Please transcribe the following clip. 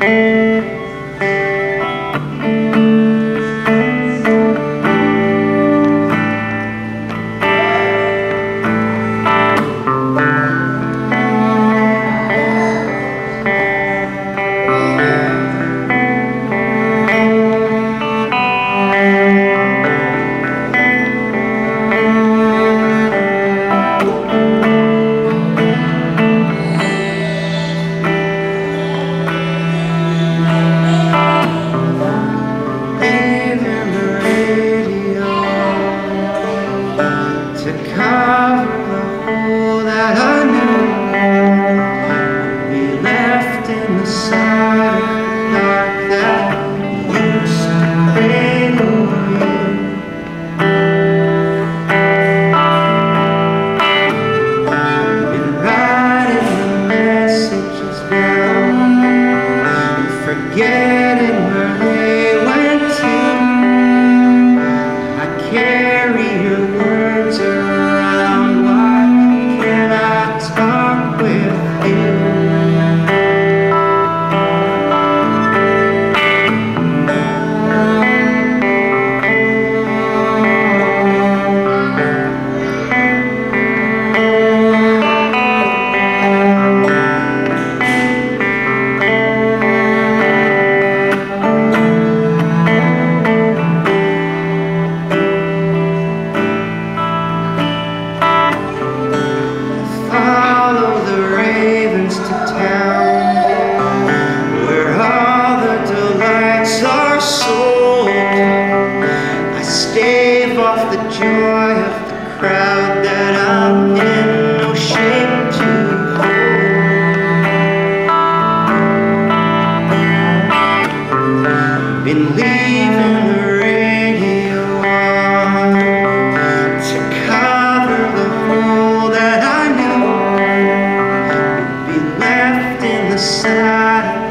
To cover the hole that I knew we left in the side of the dark that used to rain over you. Been writing the messages down and forgetting where they went to. I carry your words around. Why can't I talk with you? To town where all the delights are sold. I stave off the joy of the crowd that I'm in no shape to hold. Been leaving the radio on to cover the hole that I knew left in the side